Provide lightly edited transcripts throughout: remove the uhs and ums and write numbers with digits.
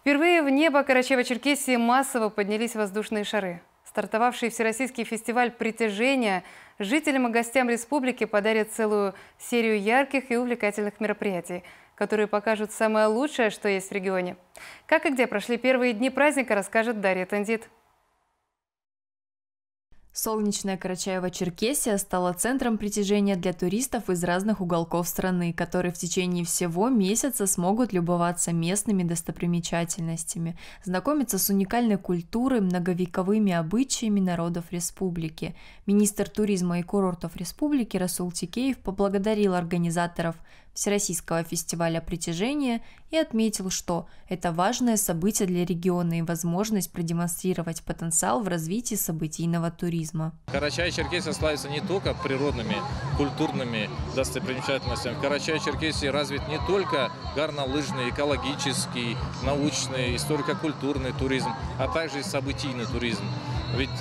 Впервые в небо Карачаево-Черкесии массово поднялись воздушные шары. Стартовавший всероссийский фестиваль «Притяжение» жителям и гостям республики подарит целую серию ярких и увлекательных мероприятий, которые покажут самое лучшее, что есть в регионе. Как и где прошли первые дни праздника, расскажет Дарья Тандит. Солнечная Карачаево-Черкесия стала центром притяжения для туристов из разных уголков страны, которые в течение всего месяца смогут любоваться местными достопримечательностями, знакомиться с уникальной культурой, многовековыми обычаями народов республики. Министр туризма и курортов республики Расул Тикеев поблагодарил организаторов Всероссийского фестиваля «Притяжение» и отметил, что это важное событие для региона и возможность продемонстрировать потенциал в развитии событийного туризма. Карачаево-Черкесия славится не только природными, культурными достопримечательностями. В Карачаево-Черкесии развит не только горнолыжный, экологический, научный, историко-культурный туризм, а также и событийный туризм. Ведь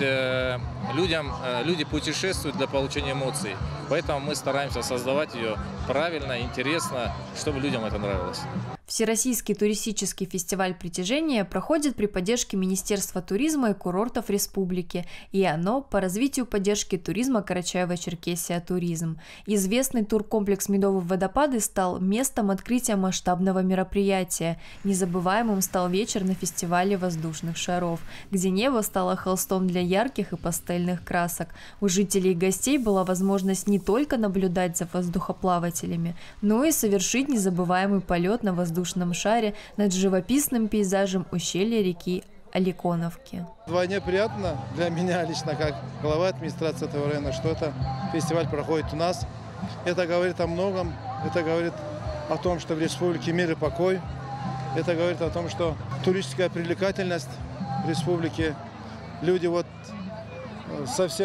люди путешествуют для получения эмоций, поэтому мы стараемся создавать ее правильно, интересно, чтобы людям это нравилось. Всероссийский туристический фестиваль «Притяжение» проходит при поддержке Министерства туризма и курортов республики, и оно по развитию поддержки туризма Карачаево-Черкесия туризм. Известный туркомплекс «Медовые водопады» стал местом открытия масштабного мероприятия. Незабываемым стал вечер на фестивале воздушных шаров, где небо стало холстом для ярких и пастельных красок. У жителей и гостей была возможность не только наблюдать за воздухоплавателями, но и совершить незабываемый полет на воздушном шаре над живописным пейзажем ущелья реки Аликоновки. Вдвойне приятно для меня лично, как глава администрации этого района, что это фестиваль проходит у нас. Это говорит о многом. Это говорит о том, что в республике мир и покой. Это говорит о том, что туристическая привлекательность в республике. Люди вот со всех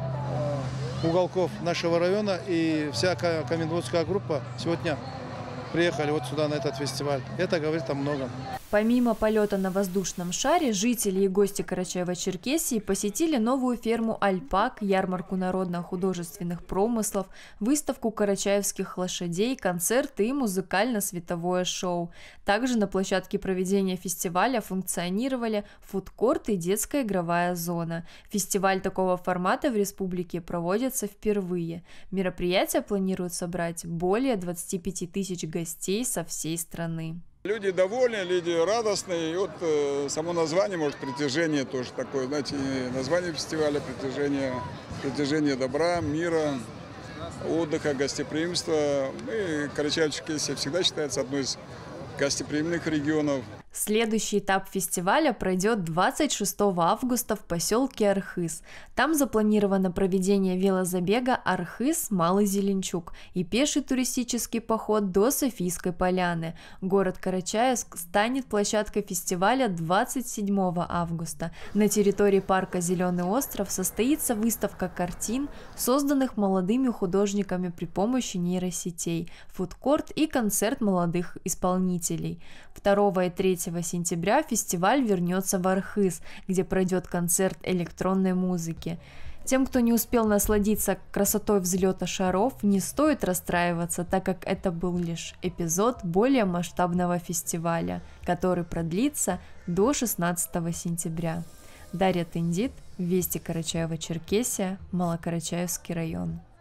уголков нашего района и вся комендантская группа сегодня приехали вот сюда, на этот фестиваль. Это говорит о многом. Помимо полета на воздушном шаре, жители и гости Карачаево-Черкесии посетили новую ферму альпак, ярмарку народно-художественных промыслов, выставку карачаевских лошадей, концерты и музыкально-световое шоу. Также на площадке проведения фестиваля функционировали фудкорт и детская игровая зона. Фестиваль такого формата в республике проводится впервые. Мероприятие планируют собрать более 25 тысяч гостей со всей страны. Люди довольны, люди радостные. И вот само название, может, «Притяжение» тоже такое, знаете, название фестиваля «Притяжение добра, мира, отдыха, гостеприимства». И Карачаево-Черкесия всегда считается одной из гостеприимных регионов. Следующий этап фестиваля пройдет 26 августа в поселке Архыз. Там запланировано проведение велозабега Архыз-Малый Зеленчук и пеший туристический поход до Софийской поляны. Город Карачаевск станет площадкой фестиваля 27 августа. На территории парка «Зеленый остров» состоится выставка картин, созданных молодыми художниками при помощи нейросетей, фудкорт и концерт молодых исполнителей. 2 и 3 сентября фестиваль вернется в Архыз, где пройдет концерт электронной музыки. Тем, кто не успел насладиться красотой взлета шаров, не стоит расстраиваться, так как это был лишь эпизод более масштабного фестиваля, который продлится до 16 сентября. Дарья Тандит, Вести Карачаево-Черкесия, Малокарачаевский район.